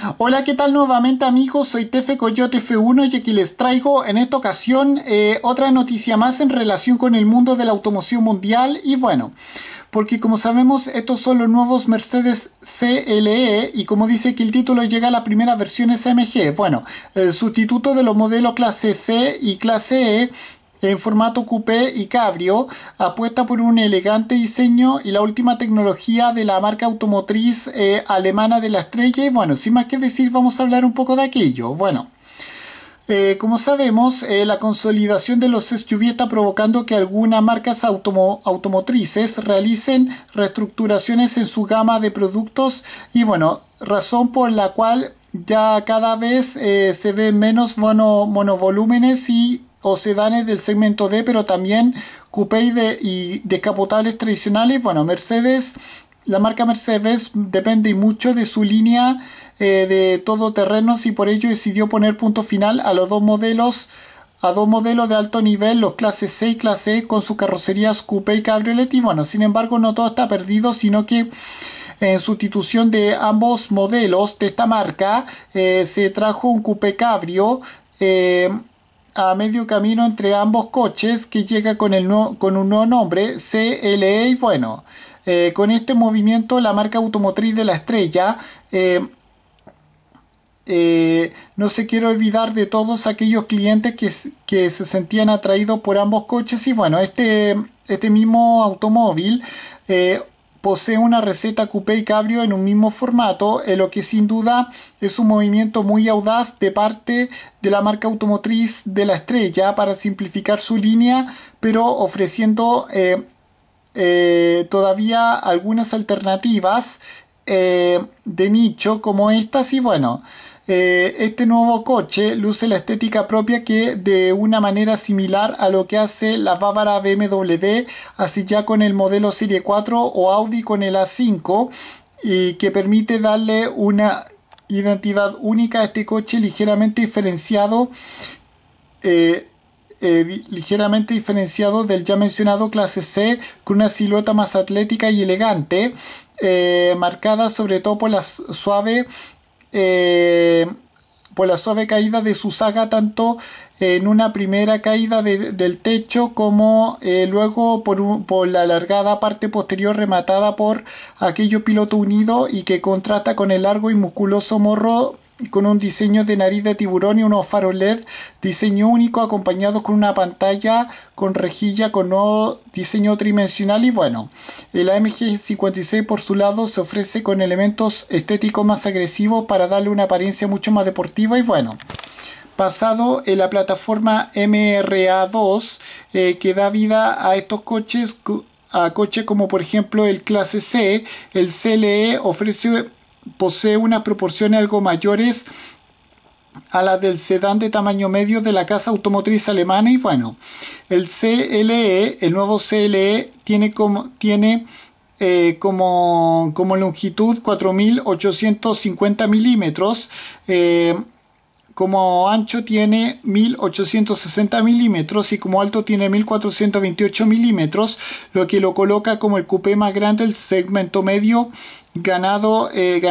Hola, ¿qué tal nuevamente amigos? Soy Tefe Coyote F1 y aquí les traigo en esta ocasión otra noticia más en relación con el mundo de la automoción mundial y bueno, porque como sabemos estos son los nuevos Mercedes CLE y como dice que el título llega a la primera versión SMG, bueno, el sustituto de los modelos clase C y clase E en formato coupé y cabrio, apuesta por un elegante diseño y la última tecnología de la marca automotriz alemana de la estrella. Y bueno, sin más que decir, vamos a hablar un poco de aquello. Bueno, como sabemos, la consolidación de los SUV está provocando que algunas marcas automotrices realicen reestructuraciones en su gama de productos y bueno, razón por la cual ya cada vez se ven menos monovolúmenes y o sedanes del segmento D, pero también coupé y descapotables tradicionales. Bueno, la marca Mercedes depende mucho de su línea de todoterrenos y por ello decidió poner punto final a dos modelos de alto nivel, los clase C y clase E, con sus carrocerías coupé y cabriolet. Y bueno, sin embargo, no todo está perdido, sino que en sustitución de ambos modelos de esta marca, se trajo un coupé cabrio a medio camino entre ambos coches que llega con un nuevo nombre, CLE. Y bueno, con este movimiento la marca automotriz de la estrella no se quiere olvidar de todos aquellos clientes que se sentían atraídos por ambos coches y bueno, este mismo automóvil posee una receta coupé y cabrio en un mismo formato, en lo que sin duda es un movimiento muy audaz de parte de la marca automotriz de la estrella para simplificar su línea, pero ofreciendo todavía algunas alternativas de nicho como estas y bueno, este nuevo coche luce la estética propia que de una manera similar a lo que hace la bávara BMW, así ya con el modelo Serie 4 o Audi con el A5 y que permite darle una identidad única a este coche ligeramente diferenciado del ya mencionado clase C, con una silueta más atlética y elegante, marcada sobre todo eh, por la suave caída de su saga, tanto en una primera caída del techo como luego por la alargada parte posterior rematada por aquello piloto unido y que contrasta con el largo y musculoso morro con un diseño de nariz de tiburón y unos faros LED, diseño único acompañados con una pantalla con rejilla con nuevo diseño tridimensional. Y bueno, el AMG 56 por su lado se ofrece con elementos estéticos más agresivos para darle una apariencia mucho más deportiva y bueno, basado en la plataforma MRA2 que da vida a estos coches, a coches como por ejemplo el clase C, el CLE posee unas proporciones algo mayores a las del sedán de tamaño medio de la casa automotriz alemana y bueno, el nuevo CLE como longitud 4.850 milímetros, como ancho tiene 1860 milímetros y como alto tiene 1428 milímetros, lo que lo coloca como el coupé más grande del segmento medio, ganando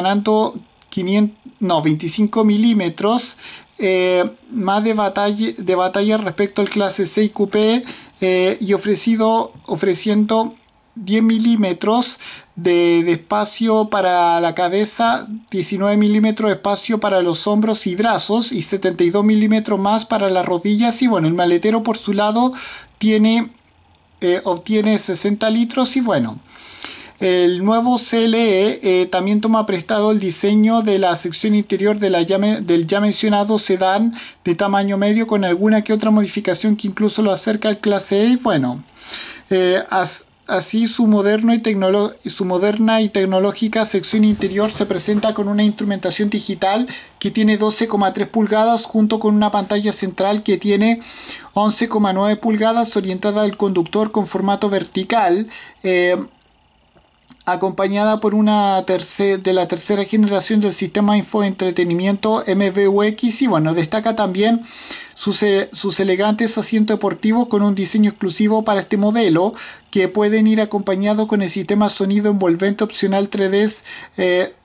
25 milímetros más de batalla respecto al clase 6 coupé, y ofreciendo 10 milímetros de espacio para la cabeza, 19 milímetros de espacio para los hombros y brazos y 72 milímetros más para las rodillas. Y bueno, el maletero por su lado obtiene 60 litros y bueno, el nuevo CLE también toma prestado el diseño de la sección interior del ya mencionado sedán de tamaño medio, con alguna que otra modificación que incluso lo acerca al clase E. Y bueno, así su moderna y tecnológica sección interior se presenta con una instrumentación digital que tiene 12,3 pulgadas junto con una pantalla central que tiene 11,9 pulgadas orientada al conductor con formato vertical, acompañada por de la tercera generación del sistema infoentretenimiento MBUX. Y bueno, destaca también sus elegantes asientos deportivos con un diseño exclusivo para este modelo, que pueden ir acompañados con el sistema sonido envolvente opcional 3D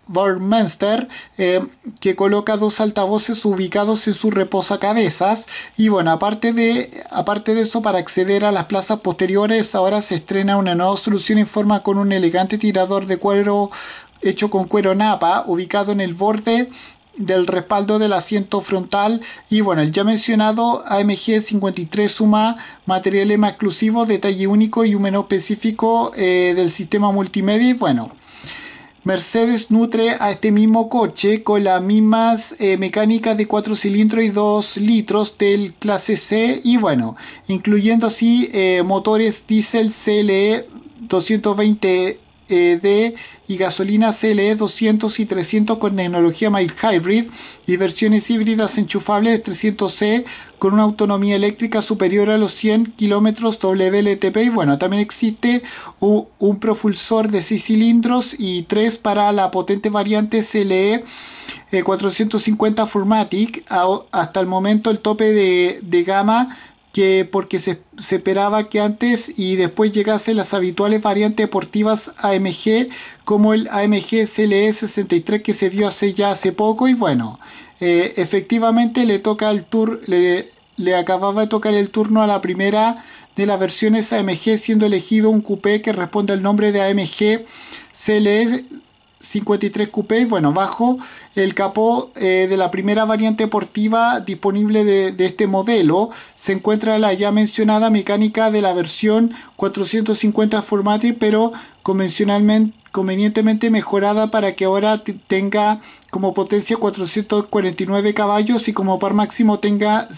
Burmester, que coloca dos altavoces ubicados en su reposacabezas. Y bueno, aparte de eso, para acceder a las plazas posteriores, ahora se estrena una nueva solución en forma con un elegante tirador de cuero hecho con cuero napa, ubicado en el borde del respaldo del asiento frontal. Y bueno, el ya mencionado AMG 53 suma materiales más exclusivos, detalle único y un menú específico del sistema multimedia. Y bueno, Mercedes nutre a este mismo coche con las mismas mecánicas de 4 cilindros y 2 litros del clase C, y bueno, incluyendo así motores diésel CLE 220 D y gasolina CLE 200 y 300 con tecnología mild hybrid, y versiones híbridas enchufables de 300C con una autonomía eléctrica superior a los 100 km WLTP. Y bueno, también existe un propulsor de 6 cilindros y 3 para la potente variante CLE 450 Formatic. Hasta el momento el tope de gama, que porque se esperaba que antes y después llegasen las habituales variantes deportivas AMG, como el AMG CLE 63 que se vio hace poco. Y bueno, efectivamente le acababa de tocar el turno a la primera de las versiones AMG, siendo elegido un coupé que responde al nombre de AMG CLE 53 Coupé. Bueno, bajo el capó de la primera variante deportiva disponible de este modelo se encuentra la ya mencionada mecánica de la versión 450 Formatic, pero convenientemente mejorada para que ahora tenga como potencia 449 caballos y como par máximo tenga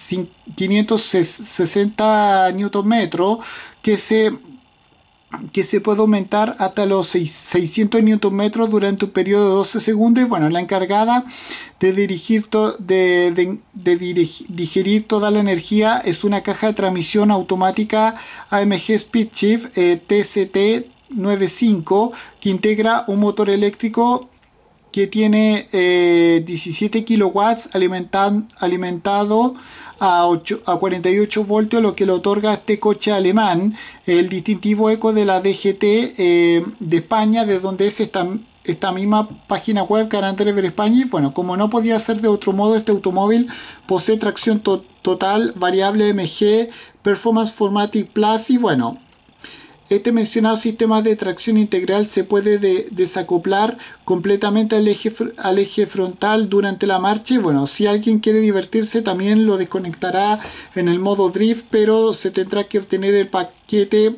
560 Nm, que se puede aumentar hasta los 600 Nm durante un periodo de 12 segundos. Y bueno, la encargada de digerir toda la energía es una caja de transmisión automática AMG Speedshift TCT 95, que integra un motor eléctrico que tiene 17 kilowatts alimentado a 48 voltios, lo que le otorga a este coche alemán el distintivo eco de la DGT de España, de donde es esta misma página web, Gran Driver España. Y bueno, como no podía ser de otro modo, este automóvil posee tracción total, variable MG, Performance Formatic Plus. Y bueno, este mencionado sistema de tracción integral se puede desacoplar completamente al eje frontal durante la marcha. Y bueno, si alguien quiere divertirse, también lo desconectará en el modo drift, pero se tendrá que obtener el paquete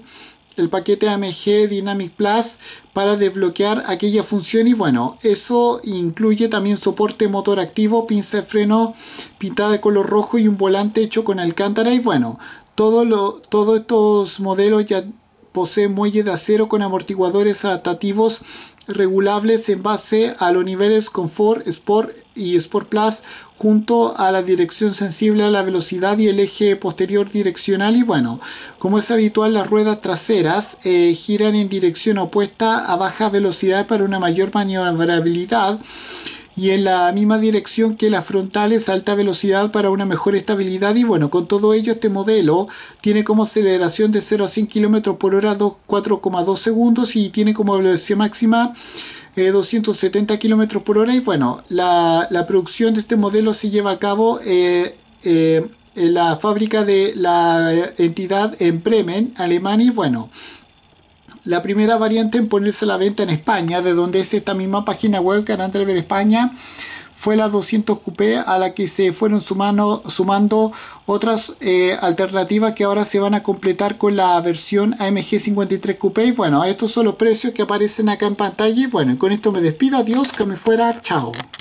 AMG Dynamic Plus para desbloquear aquella función. Y bueno, eso incluye también soporte motor activo, pinza de freno pintada de color rojo y un volante hecho con alcántara. Y bueno, todos estos modelos ya poseen muelles de acero con amortiguadores adaptativos regulables en base a los niveles Comfort, Sport y Sport Plus, junto a la dirección sensible a la velocidad y el eje posterior direccional. Y bueno, como es habitual, las ruedas traseras giran en dirección opuesta a baja velocidad para una mayor maniobrabilidad, y en la misma dirección que las frontales a alta velocidad para una mejor estabilidad. Y bueno, con todo ello, este modelo tiene como aceleración de 0 a 100 km por hora 4,2 segundos y tiene como velocidad máxima 270 km por hora. Y bueno, la producción de este modelo se lleva a cabo en la fábrica de la entidad en Bremen, Alemania. Y bueno, la primera variante en ponerse a la venta en España, de donde es esta misma página web, Gran Driver España, fue la 200 Coupé, a la que se fueron sumando otras alternativas que ahora se van a completar con la versión AMG 53 Coupé. Y bueno, estos son los precios que aparecen acá en pantalla. Y bueno, con esto me despido. Adiós, que me fuera. Chao.